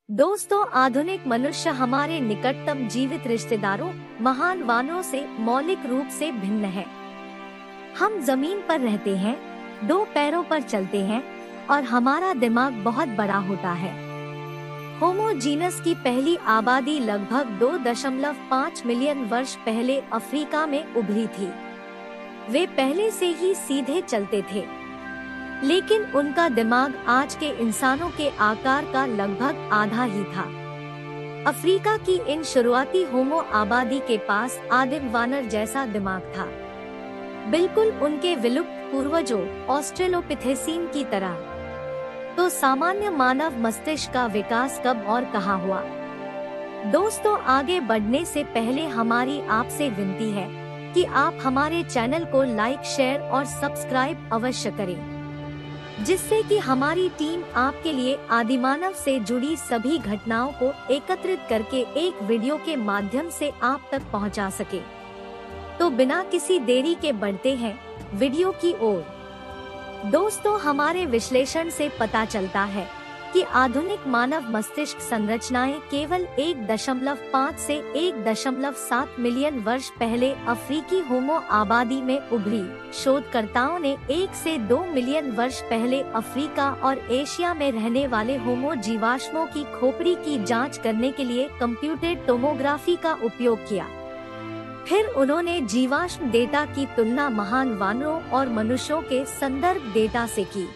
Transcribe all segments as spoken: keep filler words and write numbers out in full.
दोस्तों, आधुनिक मनुष्य हमारे निकटतम जीवित रिश्तेदारों महान वानरों से मौलिक रूप से भिन्न है। हम जमीन पर रहते हैं, दो पैरों पर चलते हैं और हमारा दिमाग बहुत बड़ा होता है। होमो जीनस की पहली आबादी लगभग दो दशमलव पाँच मिलियन वर्ष पहले अफ्रीका में उभरी थी। वे पहले से ही सीधे चलते थे, लेकिन उनका दिमाग आज के इंसानों के आकार का लगभग आधा ही था। अफ्रीका की इन शुरुआती होमो आबादी के पास आदिम वानर जैसा दिमाग था, बिल्कुल उनके विलुप्त पूर्वजों ऑस्ट्रेलोपिथेसीन की तरह। तो सामान्य मानव मस्तिष्क का विकास कब और कहाँ हुआ? दोस्तों, आगे बढ़ने से पहले हमारी आपसे विनती है कि आप हमारे चैनल को लाइक, शेयर और सब्सक्राइब अवश्य करें, जिससे कि हमारी टीम आपके लिए आदिमानव से जुड़ी सभी घटनाओं को एकत्रित करके एक वीडियो के माध्यम से आप तक पहुंचा सके। तो बिना किसी देरी के बढ़ते हैं वीडियो की ओर। दोस्तों, हमारे विश्लेषण से पता चलता है कि आधुनिक मानव मस्तिष्क संरचनाएं केवल एक दशमलव पाँच से एक दशमलव सात मिलियन वर्ष पहले अफ्रीकी होमो आबादी में उभरी। शोधकर्ताओं ने एक से दो मिलियन वर्ष पहले अफ्रीका और एशिया में रहने वाले होमो जीवाश्मों की खोपड़ी की जांच करने के लिए कंप्यूटेड टोमोग्राफी का उपयोग किया। फिर उन्होंने जीवाश्म डेटा की तुलना महान वानरों और मनुष्यों के संदर्भ डेटा से की।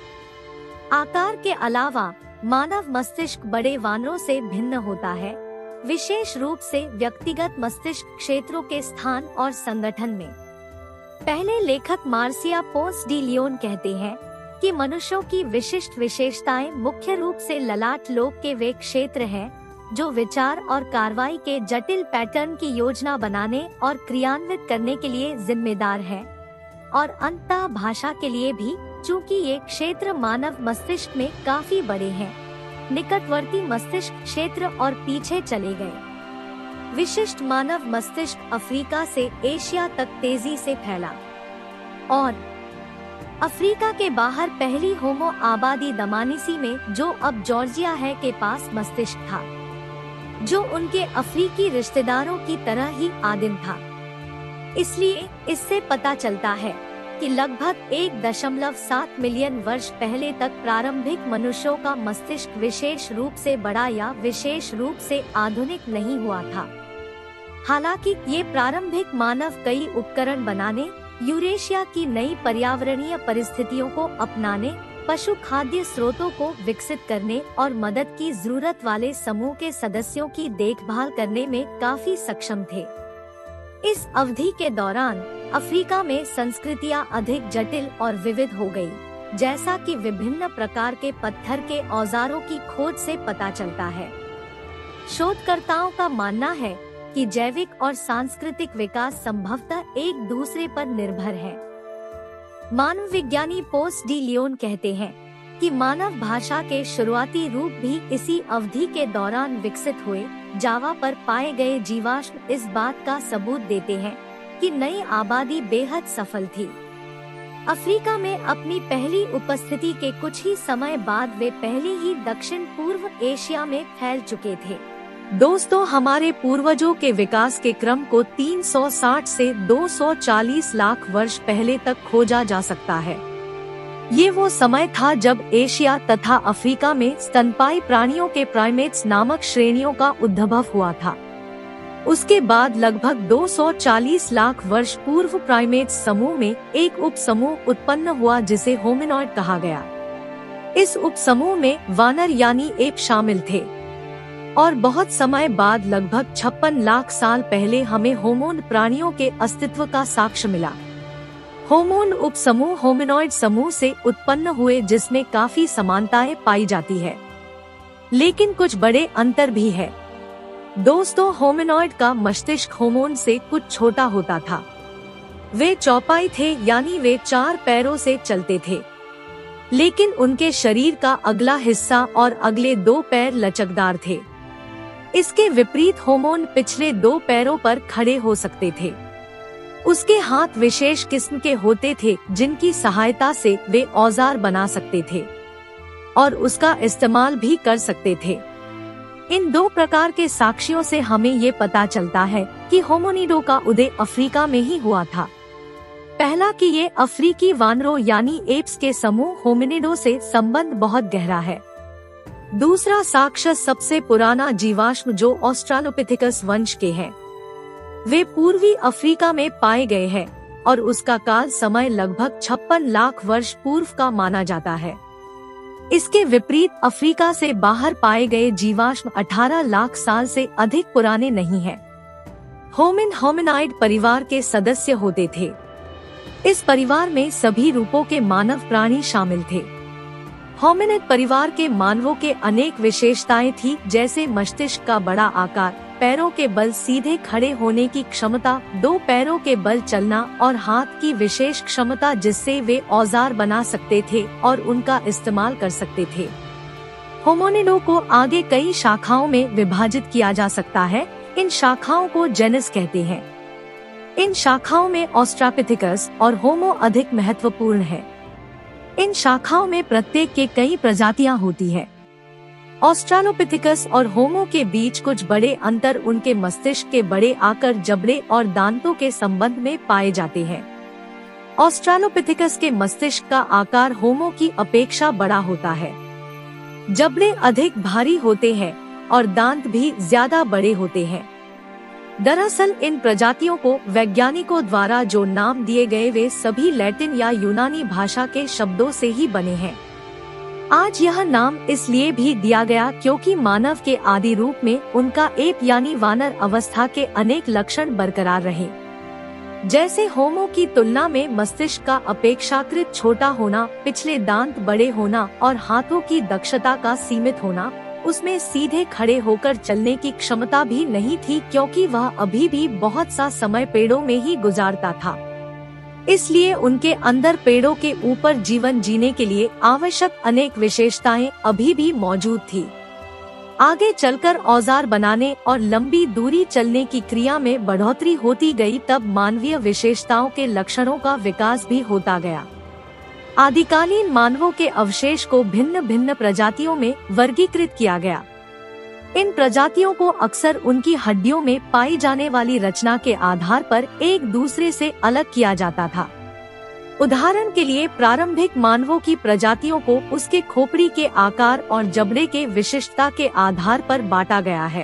आकार के अलावा मानव मस्तिष्क बड़े वानरों से भिन्न होता है, विशेष रूप से व्यक्तिगत मस्तिष्क क्षेत्रों के स्थान और संगठन में। पहले लेखक मार्सिया पोंस डी लियोन कहते हैं कि मनुष्यों की विशिष्ट विशेषताएं मुख्य रूप से ललाट लोब के वे क्षेत्र हैं जो विचार और कार्रवाई के जटिल पैटर्न की योजना बनाने और क्रियान्वित करने के लिए जिम्मेदार है, और अंततः भाषा के लिए भी, चूँकि ये क्षेत्र मानव मस्तिष्क में काफी बड़े हैं। निकटवर्ती मस्तिष्क क्षेत्र और पीछे चले गए। विशिष्ट मानव मस्तिष्क अफ्रीका से एशिया तक तेजी से फैला और अफ्रीका के बाहर पहली होमो आबादी दमानिसी में, जो अब जॉर्जिया है, के पास मस्तिष्क था, जो उनके अफ्रीकी रिश्तेदारों की तरह ही आदिम था। इसलिए इससे पता चलता है कि लगभग एक दशमलव सात मिलियन वर्ष पहले तक प्रारंभिक मनुष्यों का मस्तिष्क विशेष रूप से बड़ा या विशेष रूप से आधुनिक नहीं हुआ था। हालांकि ये प्रारंभिक मानव कई उपकरण बनाने, यूरेशिया की नई पर्यावरणीय परिस्थितियों को अपनाने, पशु खाद्य स्रोतों को विकसित करने और मदद की जरूरत वाले समूह के सदस्यों की देखभाल करने में काफी सक्षम थे। इस अवधि के दौरान अफ्रीका में संस्कृतियां अधिक जटिल और विविध हो गई, जैसा कि विभिन्न प्रकार के पत्थर के औजारों की खोज से पता चलता है। शोधकर्ताओं का मानना है कि जैविक और सांस्कृतिक विकास संभवतः एक दूसरे पर निर्भर है। मानव विज्ञानी पोंस डी लियोन कहते हैं कि मानव भाषा के शुरुआती रूप भी इसी अवधि के दौरान विकसित हुए। जावा पर पाए गए जीवाश्म इस बात का सबूत देते हैं कि नई आबादी बेहद सफल थी। अफ्रीका में अपनी पहली उपस्थिति के कुछ ही समय बाद वे पहले ही दक्षिण पूर्व एशिया में फैल चुके थे। दोस्तों, हमारे पूर्वजों के विकास के क्रम को तीन सौ साठ से दो सौ चालीस लाख वर्ष पहले तक खोजा जा सकता है। ये वो समय था जब एशिया तथा अफ्रीका में स्तनपायी प्राणियों के प्राइमेट्स नामक श्रेणियों का उद्भव हुआ था। उसके बाद लगभग दो सौ चालीस लाख वर्ष पूर्व प्राइमेट्स समूह में एक उप समूह उत्पन्न हुआ जिसे होमिनॉइड कहा गया। इस उप समूह में वानर यानी एप शामिल थे, और बहुत समय बाद लगभग छप्पन लाख साल पहले हमें होमोन प्राणियों के अस्तित्व का साक्ष्य मिला। होमोन उप समूह होमिनॉइड समूह से उत्पन्न हुए, जिसमें काफी समानताएं पाई जाती है, लेकिन कुछ बड़े अंतर भी है। दोस्तों, होमिनॉइड का मस्तिष्क होमोन से कुछ छोटा होता था। वे चौपाई थे, यानी वे चार पैरों से चलते थे, लेकिन उनके शरीर का अगला हिस्सा और अगले दो पैर लचकदार थे। इसके विपरीत होमोन पिछले दो पैरों पर खड़े हो सकते थे। उसके हाथ विशेष किस्म के होते थे जिनकी सहायता से वे औजार बना सकते थे और उसका इस्तेमाल भी कर सकते थे। इन दो प्रकार के साक्ष्यों से हमें ये पता चलता है कि होमिनिडो का उदय अफ्रीका में ही हुआ था। पहला कि ये अफ्रीकी वानरों यानी एप्स के समूह होमिनिडो से संबंध बहुत गहरा है। दूसरा साक्ष्य सबसे पुराना जीवाश्म जो ऑस्ट्रालोपिथिकस वंश के हैं, वे पूर्वी अफ्रीका में पाए गए हैं और उसका काल समय लगभग छप्पन लाख वर्ष पूर्व का माना जाता है। इसके विपरीत अफ्रीका से बाहर पाए गए जीवाश्म अठारह लाख साल से अधिक पुराने नहीं हैं। होमिन होमिनाइड परिवार के सदस्य होते थे। इस परिवार में सभी रूपों के मानव प्राणी शामिल थे। होमिनिड परिवार के मानवों के अनेक विशेषताएं थी, जैसे मस्तिष्क का बड़ा आकार, पैरों के बल सीधे खड़े होने की क्षमता, दो पैरों के बल चलना और हाथ की विशेष क्षमता जिससे वे औजार बना सकते थे और उनका इस्तेमाल कर सकते थे। होमिनिडो को आगे कई शाखाओं में विभाजित किया जा सकता है। इन शाखाओं को जेनस कहते हैं। इन शाखाओं में ऑस्ट्रालोपिथिकस और होमो अधिक महत्वपूर्ण है। इन शाखाओं में प्रत्येक के कई प्रजातियां होती है। ऑस्ट्रालोपिथिकस और होमो के बीच कुछ बड़े अंतर उनके मस्तिष्क के बड़े आकार, जबड़े और दांतों के संबंध में पाए जाते हैं। ऑस्ट्रालोपिथिकस के मस्तिष्क का आकार होमो की अपेक्षा बड़ा होता है। जबड़े अधिक भारी होते हैं और दांत भी ज्यादा बड़े होते हैं। दरअसल इन प्रजातियों को वैज्ञानिकों द्वारा जो नाम दिए गए वे सभी लैटिन या यूनानी भाषा के शब्दों से ही बने हैं। आज यह नाम इसलिए भी दिया गया क्योंकि मानव के आदि रूप में उनका एप यानी वानर अवस्था के अनेक लक्षण बरकरार रहे, जैसे होमो की तुलना में मस्तिष्क का अपेक्षाकृत छोटा होना, पिछले दांत बड़े होना और हाथों की दक्षता का सीमित होना। उसमें सीधे खड़े होकर चलने की क्षमता भी नहीं थी क्योंकि वह अभी भी बहुत सा समय पेड़ों में ही गुजारता था। इसलिए उनके अंदर पेड़ों के ऊपर जीवन जीने के लिए आवश्यक अनेक विशेषताएं अभी भी मौजूद थी। आगे चलकर औजार बनाने और लंबी दूरी चलने की क्रिया में बढ़ोतरी होती गई, तब मानवीय विशेषताओं के लक्षणों का विकास भी होता गया। आदिकालीन मानवों के अवशेष को भिन्न भिन्न प्रजातियों में वर्गीकृत किया गया। इन प्रजातियों को अक्सर उनकी हड्डियों में पाई जाने वाली रचना के आधार पर एक दूसरे से अलग किया जाता था। उदाहरण के लिए प्रारंभिक मानवों की प्रजातियों को उसके खोपड़ी के आकार और जबड़े के विशिष्टता के आधार पर बांटा गया है।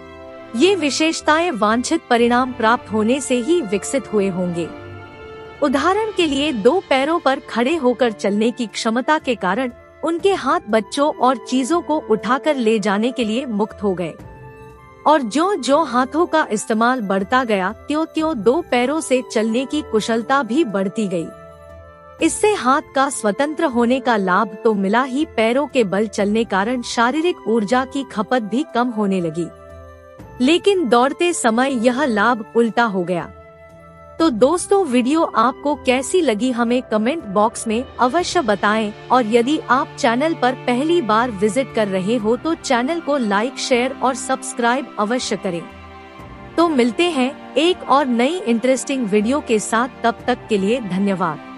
ये विशेषताएं वांछित परिणाम प्राप्त होने से ही विकसित हुए होंगे। उदाहरण के लिए दो पैरों पर खड़े होकर चलने की क्षमता के कारण उनके हाथ बच्चों और चीजों को उठाकर ले जाने के लिए मुक्त हो गए, और जो जो हाथों का इस्तेमाल बढ़ता गया त्यों त्यों दो पैरों से चलने की कुशलता भी बढ़ती गई। इससे हाथ का स्वतंत्र होने का लाभ तो मिला ही, पैरों के बल चलने कारण शारीरिक ऊर्जा की खपत भी कम होने लगी। लेकिन दौड़ते समय यह लाभ उल्टा हो गया। तो दोस्तों, वीडियो आपको कैसी लगी हमें कमेंट बॉक्स में अवश्य बताएं, और यदि आप चैनल पर पहली बार विजिट कर रहे हो तो चैनल को लाइक, शेयर और सब्सक्राइब अवश्य करें। तो मिलते हैं एक और नई इंटरेस्टिंग वीडियो के साथ, तब तक के लिए धन्यवाद।